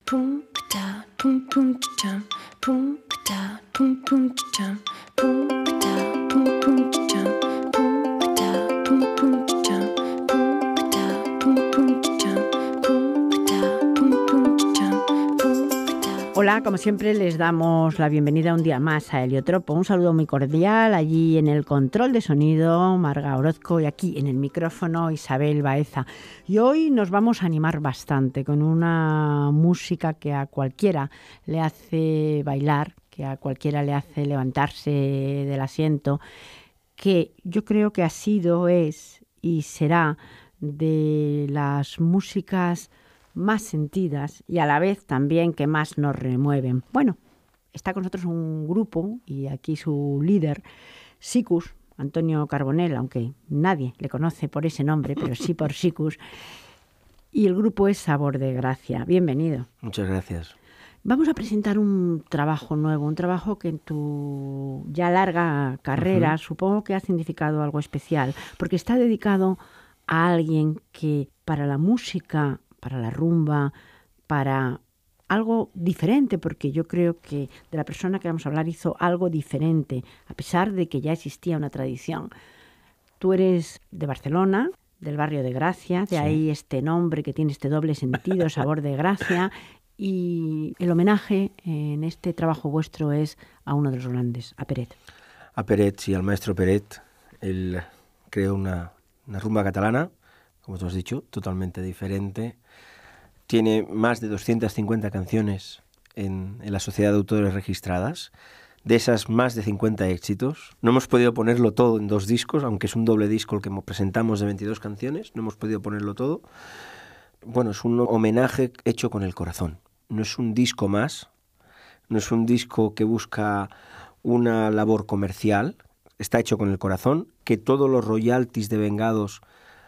Pum ta pum pum ta pum ta pum pum ta pum ta pum pum ta pum ta pum pum ta pum ta pum pum ta pum ta pum pum ta pum ta. Hola, como siempre les damos la bienvenida un día más a Heliotropo. Un saludo muy cordial allí en el control de sonido, Marga Orozco, y aquí en el micrófono, Isabel Baeza. Y hoy nos vamos a animar bastante con una música que a cualquiera le hace bailar, que a cualquiera le hace levantarse del asiento, que yo creo que ha sido, es y será de las músicas más sentidas y a la vez también que más nos remueven. Bueno, está con nosotros un grupo y aquí su líder, Sicus, Antonio Carbonell, aunque nadie le conoce por ese nombre, pero sí por Sicus, y el grupo es Sabor de Gracia. Bienvenido. Muchas gracias. Vamos a presentar un trabajo nuevo, un trabajo que en tu ya larga carrera supongo que ha significado algo especial, porque está dedicado a alguien que para la música, para la rumba, para algo diferente, porque yo creo que de la persona que vamos a hablar hizo algo diferente, a pesar de que ya existía una tradición. Tú eres de Barcelona, del barrio de Gracia, de ahí este nombre que tiene este doble sentido, Sabor de Gracia, y el homenaje en este trabajo vuestro es a uno de los grandes, a Peret. A Peret, sí, al maestro Peret. Él creó una rumba catalana, como tú has dicho, totalmente diferente. Tiene más de 250 canciones en la Sociedad de Autores registradas. De esas, más de 50 éxitos. No hemos podido ponerlo todo en 2 discos, aunque es un doble disco el que presentamos de 22 canciones. No hemos podido ponerlo todo. Bueno, es un homenaje hecho con el corazón. No es un disco más, no es un disco que busca una labor comercial. Está hecho con el corazón, que todos los royalties devengados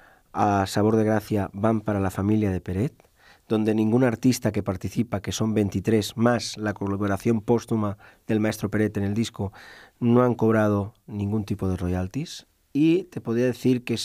a Sabor de Gracia van para la familia de Peret, donde ningún artista que participa, que son 23, más la colaboración póstuma del maestro Peret en el disco, no han cobrado ningún tipo de royalties. Y te podría decir que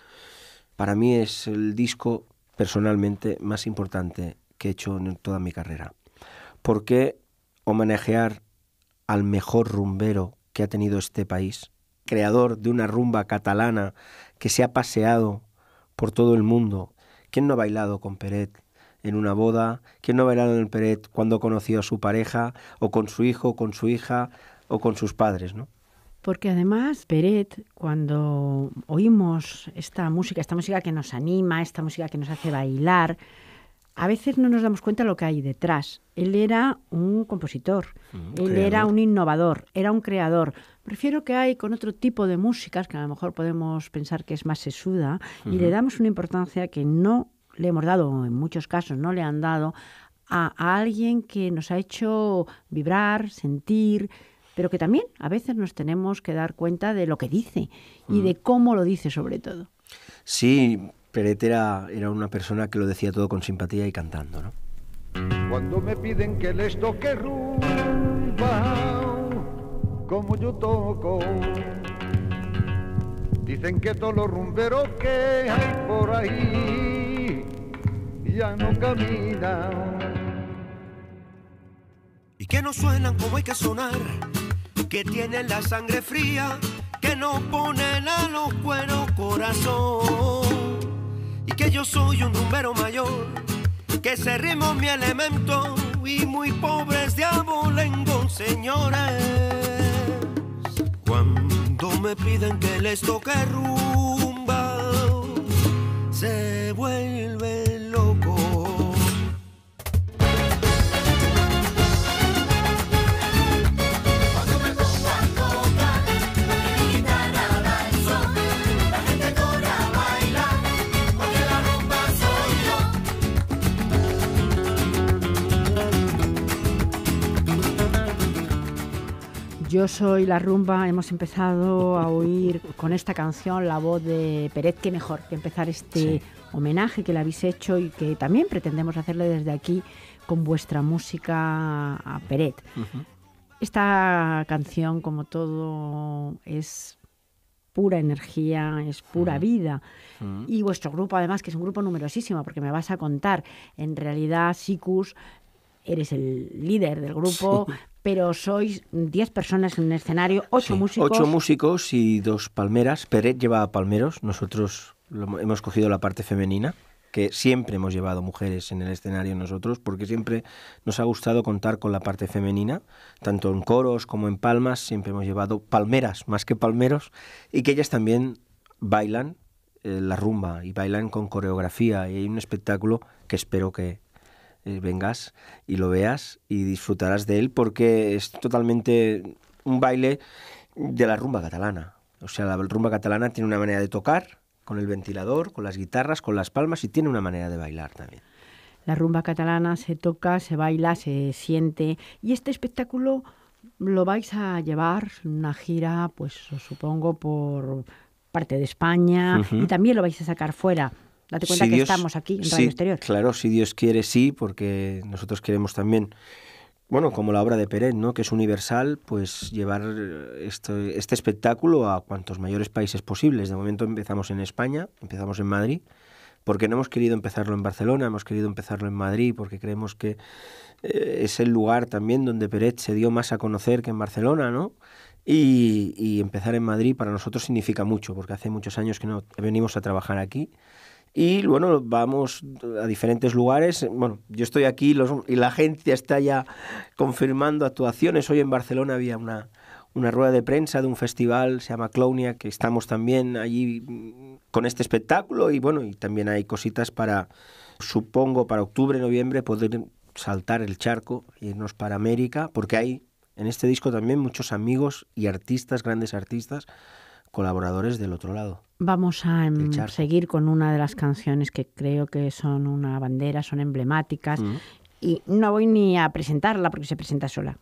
para mí es el disco personalmente más importante que he hecho en toda mi carrera. Porque homenajear al mejor rumbero que ha tenido este país, creador de una rumba catalana que se ha paseado por todo el mundo. ¿Quién no ha bailado con Peret en una boda? ¿Quién no ha bailado en Peret cuando conoció a su pareja, o con su hijo, o con su hija, o con sus padres, ¿no? Porque además Peret, cuando oímos esta música que nos anima, esta música que nos hace bailar, a veces no nos damos cuenta de lo que hay detrás. Él era un compositor, él era un innovador, era un creador. Prefiero que hay con otro tipo de músicas, que a lo mejor podemos pensar que es más sesuda, y le damos una importancia que no le hemos dado, en muchos casos no le han dado, a alguien que nos ha hecho vibrar, sentir, pero que también a veces nos tenemos que dar cuenta de lo que dice y de cómo lo dice sobre todo. Sí, Peret era una persona que lo decía todo con simpatía y cantando, ¿no? Cuando me piden que les toque rumba, como yo toco, dicen que todos los rumberos que hay por ahí ya no caminan. Y que no suenan como hay que sonar, que tienen la sangre fría, que no ponen a los cueros corazón. Y que yo soy un rumbero mayor, que ese ritmo es mi elemento, y muy pobres de abolengo, señores. Cuando me piden que les toque rumba, se vuelven locos. Yo soy la rumba, hemos empezado a oír con esta canción la voz de Peret. Qué mejor que empezar este homenaje que le habéis hecho y que también pretendemos hacerle desde aquí con vuestra música a Peret. Esta canción, como todo, es pura energía, es pura vida. Y vuestro grupo, además, que es un grupo numerosísimo, porque me vas a contar, en realidad Sicus eres el líder del grupo, pero sois 10 personas en un escenario, 8 músicos. 8 músicos y 2 palmeras. Peret lleva palmeros, nosotros hemos cogido la parte femenina, que siempre hemos llevado mujeres en el escenario nosotros, porque siempre nos ha gustado contar con la parte femenina, tanto en coros como en palmas, siempre hemos llevado palmeras más que palmeros, y que ellas también bailan la rumba y bailan con coreografía, y hay un espectáculo que espero que vengas y lo veas y disfrutarás de él, porque es totalmente un baile de la rumba catalana. O sea, la rumba catalana tiene una manera de tocar con el ventilador, con las guitarras, con las palmas, y tiene una manera de bailar también. La rumba catalana se toca, se baila, se siente, y este espectáculo lo vais a llevar una gira, pues os supongo, por parte de España, y también lo vais a sacar fuera. Date cuenta que estamos aquí en Radio Exterior. Claro, si Dios quiere, sí, porque nosotros queremos también, bueno, como la obra de Peret, ¿no?, que es universal, pues llevar este espectáculo a cuantos mayores países posibles. De momento empezamos en España, empezamos en Madrid, porque no hemos querido empezarlo en Barcelona, hemos querido empezarlo en Madrid, porque creemos que es el lugar también donde Peret se dio más a conocer que en Barcelona, ¿no? Y empezar en Madrid para nosotros significa mucho, porque hace muchos años que no venimos a trabajar aquí. Y bueno, vamos a diferentes lugares. Bueno, yo estoy aquí y la gente está ya confirmando actuaciones. Hoy en Barcelona había una rueda de prensa de un festival, se llama Clownia, que estamos también allí con este espectáculo. Y bueno, y también hay cositas para, supongo, para octubre, noviembre, poder saltar el charco e irnos para América, porque hay en este disco también muchos amigos y artistas, grandes artistas, colaboradores del otro lado. Vamos a seguir con una de las canciones que creo que son una bandera, son emblemáticas, y no voy ni a presentarla porque se presenta sola.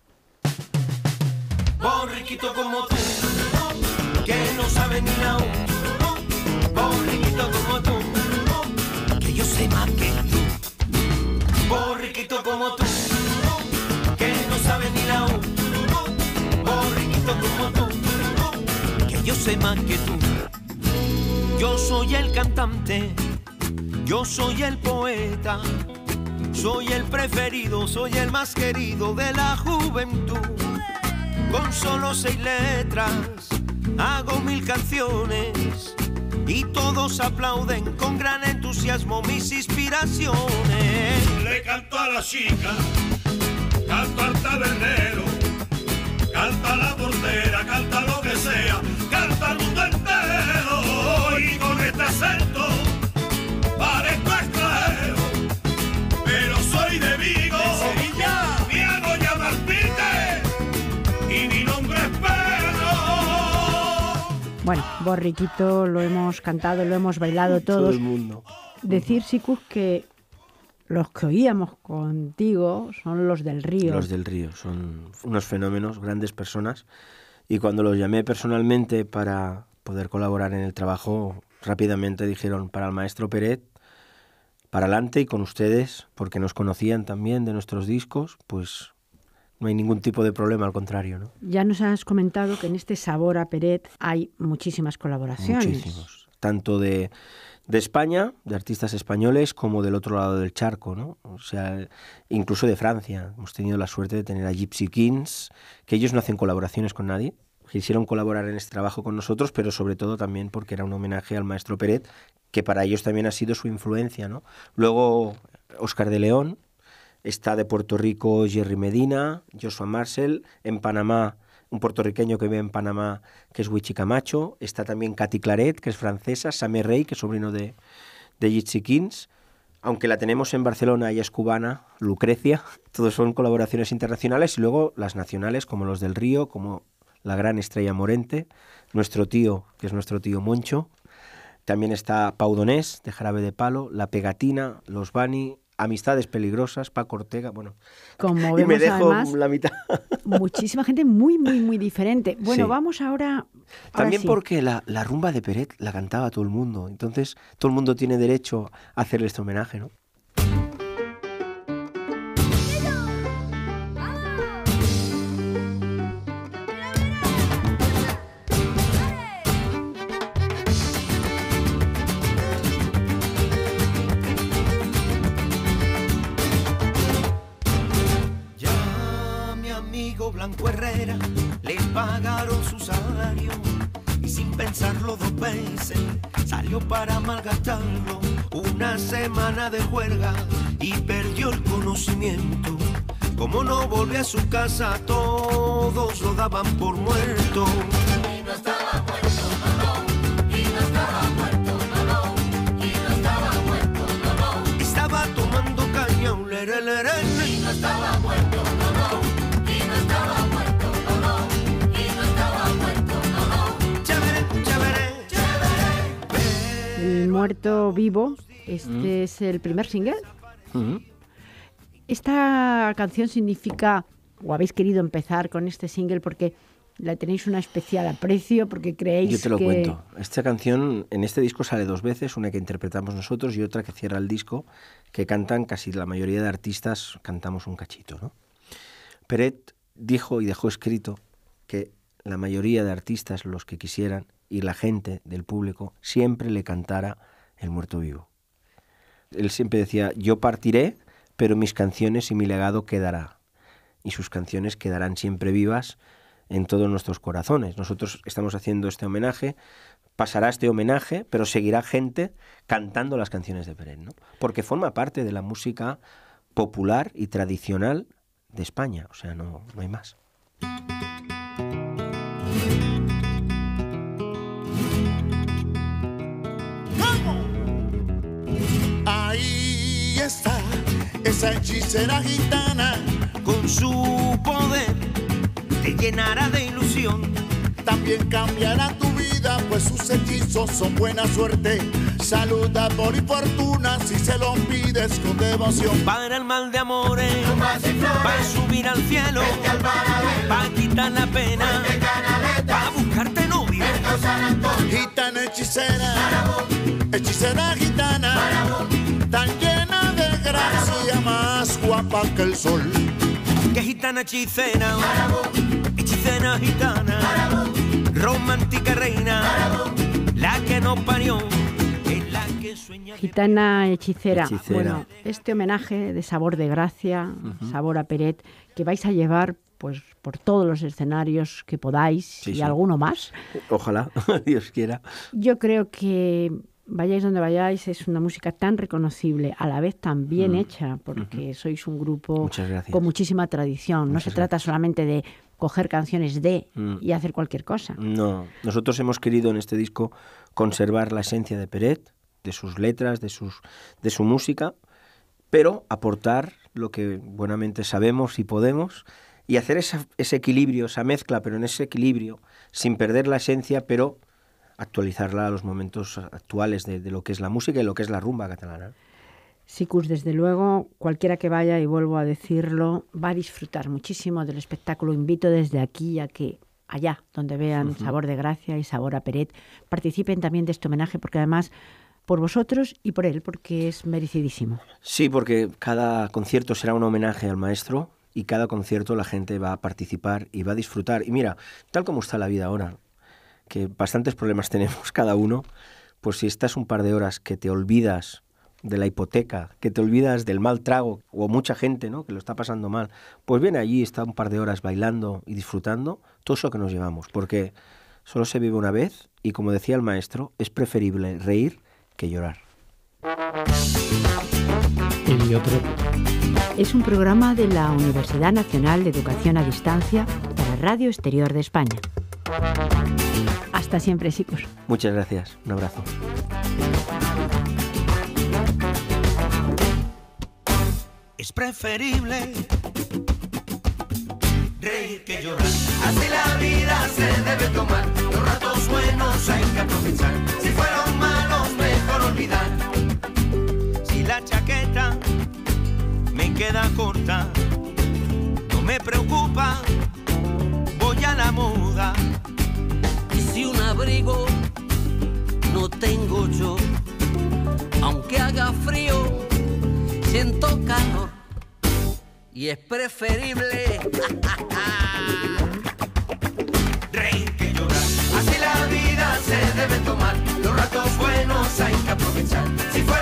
Borriquito como tú, que no sabe ni la U. Borriquito como tú, que yo sé más que tú. Borriquito como tú, que no sabe ni la U. Borriquito como tú, yo sé más que tú. Yo soy el cantante, yo soy el poeta, soy el preferido, soy el más querido de la juventud. Con solo 6 letras hago 1000 canciones y todos aplauden con gran entusiasmo mis inspiraciones. Le canto a la chica, canto al tabernero, canta la portera, canta lo que sea, canta al mundo entero. Y con este acento parezco extranjero, pero soy de Vigo, de Sevilla. Me hago llamar Pite y mi nombre es Pedro. Bueno, Borriquito lo hemos cantado, lo hemos bailado todos. Todo el mundo. Decir, Sicus, que los que oíamos contigo son los del Río. Los del Río, son unos fenómenos, grandes personas. Y cuando los llamé personalmente para poder colaborar en el trabajo, rápidamente dijeron para el maestro Peret, para adelante y con ustedes, porque nos conocían también de nuestros discos, pues no hay ningún tipo de problema, al contrario, ¿no? Ya nos has comentado que en este Sabor a Peret hay muchísimas colaboraciones. Muchísimos, tanto de España, de artistas españoles, como del otro lado del charco, ¿no? O sea, incluso de Francia. Hemos tenido la suerte de tener a Gypsy Kings, que ellos no hacen colaboraciones con nadie. Quisieron colaborar en este trabajo con nosotros, pero sobre todo también porque era un homenaje al maestro Peret, que para ellos también ha sido su influencia, ¿no? Luego, Oscar de León, está de Puerto Rico Jerry Medina, Joshua Marcel, en Panamá, un puertorriqueño que vive en Panamá, que es Wichi Camacho, está también Katy Claret, que es francesa, Samé Rey, que es sobrino de Gypsy Kings, aunque la tenemos en Barcelona, ella es cubana, Lucrecia, todos son colaboraciones internacionales, y luego las nacionales, como los del Río, como la gran Estrella Morente, nuestro tío, que es nuestro tío Moncho, también está Pau Donés, de Jarabe de Palo, La Pegatina, Los Bani, Amistades Peligrosas, Paco Ortega, bueno, como y me vemos, dejo además, la mitad. Muchísima gente muy, muy, muy diferente. Bueno, Sí. Vamos ahora También sí. porque la rumba de Peret la cantaba todo el mundo, entonces todo el mundo tiene derecho a hacerle este homenaje, ¿no? amigo Blanco Herrera le pagaron su salario y sin pensarlo dos veces salió para malgastarlo. Una semana de juerga y perdió el conocimiento. Como no volvió a su casa, todos lo daban por muerto. Y no estaba muerto, no, y no estaba muerto, no, y no estaba muerto, no. Estaba tomando caña, lere, lere. Y no estaba muerto, no, y no estaba muerto, no, y no estaba muerto, no. Chévere, chévere, chévere. El muerto vivo, este es el primer single. Esta canción significa, o habéis querido empezar con este single porque la tenéis una especial aprecio, porque creéis que... Yo te lo cuento. Esta canción en este disco sale dos veces, una que interpretamos nosotros y otra que cierra el disco, que cantan casi la mayoría de artistas, cantamos un cachito, ¿no? Peret dijo y dejó escrito que la mayoría de artistas, los que quisieran, y la gente del público, siempre le cantara El muerto vivo. Él siempre decía, yo partiré, pero mis canciones y mi legado quedará. Y sus canciones quedarán siempre vivas en todos nuestros corazones. Nosotros estamos haciendo este homenaje, pasará este homenaje, pero seguirá gente cantando las canciones de Peret, ¿no? Porque forma parte de la música popular y tradicional de España. O sea, no hay más. Ahí está esa hechicera gitana, Con su poder te llenará de ilusión. también cambiará tu vida, pues sus hechizos son buena suerte, salud, amor y fortuna, si se lo pides con devoción. Para el mal de amores, para subir al cielo, para quitar la pena, para buscarte novio. Gitana hechicera, hechicera gitana, tan llena de gracia, más guapa que el sol. Que gitana hechicera, hechicera gitana, romántica reina, la que nos parió, es la que sueña. Gitana hechicera. Hechicera. Bueno, este homenaje de Sabor de Gracia, Sabor a Peret, que vais a llevar pues por todos los escenarios que podáis Sí, y sí. alguno más. Ojalá, Dios quiera. Yo creo que vayáis donde vayáis, es una música tan reconocible, a la vez tan bien hecha, porque sois un grupo Muchas gracias. con muchísima tradición. No Muchas se trata solamente de coger canciones y hacer cualquier cosa. No, nosotros hemos querido en este disco conservar la esencia de Peret, de sus letras, de su música, pero aportar lo que buenamente sabemos y podemos y hacer ese equilibrio, esa mezcla, pero en ese equilibrio, sin perder la esencia, pero actualizarla a los momentos actuales de lo que es la música y lo que es la rumba catalana. Sicus, desde luego, cualquiera que vaya, y vuelvo a decirlo, va a disfrutar muchísimo del espectáculo. Invito desde aquí a que allá, donde vean Sabor de Gracia y Sabor a Peret, participen también de este homenaje, porque además, por vosotros y por él, porque es merecidísimo. Sí, porque cada concierto será un homenaje al maestro y cada concierto la gente va a participar y va a disfrutar. Y mira, tal como está la vida ahora, que bastantes problemas tenemos cada uno, pues si estás un par de horas que te olvidas de la hipoteca, que te olvidas del mal trago, o mucha gente, ¿no?, que lo está pasando mal, pues viene allí, está un par de horas bailando y disfrutando, todo eso que nos llevamos, porque solo se vive una vez y, como decía el maestro, es preferible reír que llorar. Heliotropo. Es un programa de la Universidad Nacional de Educación a Distancia para Radio Exterior de España. Hasta siempre, chicos. Muchas gracias, un abrazo. Es preferible reír que llorar. Así la vida se debe tomar. Los ratos buenos hay que aprovechar. Si fueron malos, mejor olvidar. Si la chaqueta me queda corta, no me preocupa, voy a la moda. Y si un abrigo no tengo yo, aunque haga frío, siento calor y es preferible reír que llorar. Así la vida se debe tomar. Los ratos buenos hay que aprovechar. Si fueron